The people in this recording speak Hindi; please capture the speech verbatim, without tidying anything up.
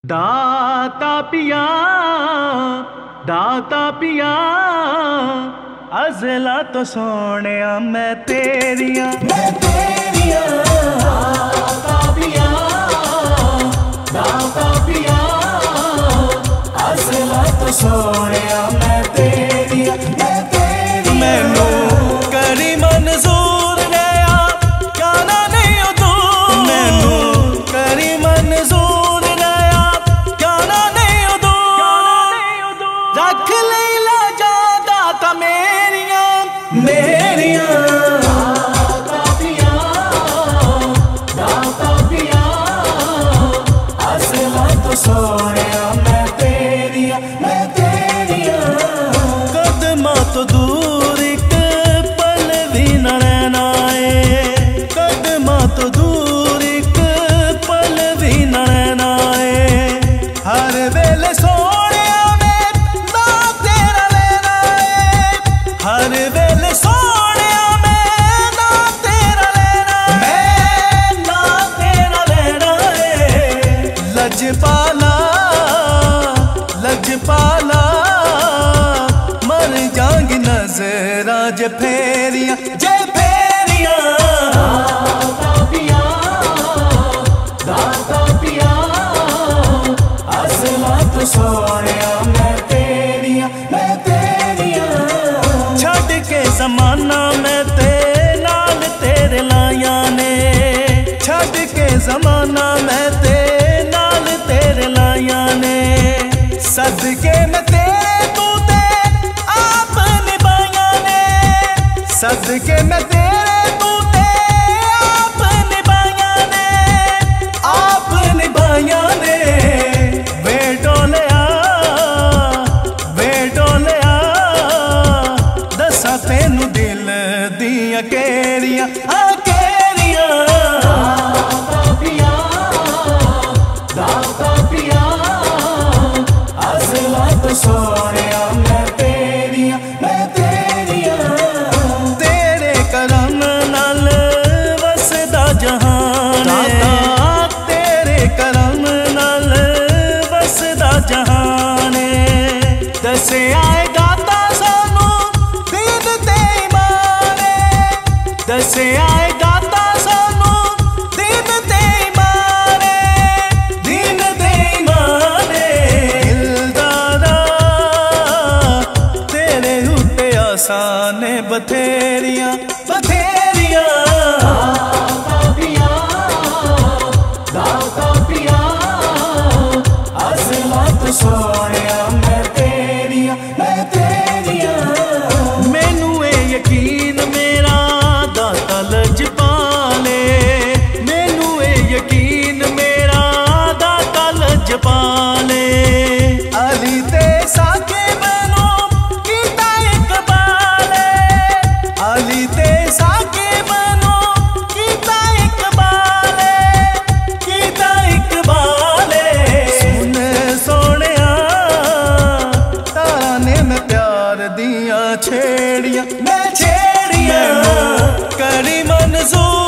दाता पिया दाता पिया अज़ला तो सोने मैं तेरिया मैं तेरिया दाता पिया दाता पिया अज़ला तो सोने मैं तेरिया मैं तेरिया मैनू करी मंजूर रहा जाना नहीं हो तू मैनू करी मंजूर रहा जाना नहीं हो तू रख ले ला जा दाता मेरिया मेरिया दाता पिया दाता पिया अज़ला तो सोने मैं तेरिया मैं तेरिया कदमा तो दूर एक पल भी न रहना है कदमा तो दूर एक पल भी न रहना है हर वेले सोने में ना तेरा लेना है हर वेले सोने में ना तेरा लेना मैं ना तेरा लेना है लजपाला लजपाला मर जाएंगी नजरा जे फेरिया जे फेरिया दाता पिया दाता पिया अज़ला तो सोने मैं तेरिया मैं तेरिया छड़ के जमाना मैं ते नाल तेरे लाया ने छड़ के जमाना मैं ते नाल तेरे लाया ने सदके में तेरे तू ते आप निभाया ने सदके में तेरे तू ते आप निभाया ने आप निभाया ने वे डोलिया वे डोलिया दसा तेनू दिल दिया केरिया आ केरिया दाता पिया दाता पिया अज़ला तो सोने मैं तेरिया मैं तेरिया तेरे करम नाल वसदा जहान तेरे करम नाल वसदा जहान दसे आए दाता सानू दीन ते ईमान दसे आए दाता सानू दीन ते ईमान दीन ते ईमान दिलदारा तेरे उत्ते आसान बथेरिया बथेरिया दाता पिया दाता पिया अज़ला तो सोने मैं तेरिया मैं तेरिया मैनू ए यकीन मेरा दाता लजपाले मैनू ए यकीन मेरा दाता लजपाले अली ते साके बनो कीता इकबाले अली ते साके बनो कीता इकबाले कीता इकबाले सुन सोनिया तारा ने मैं प्यार दिया छेड़िया मैं छेड़िया करी मंजूर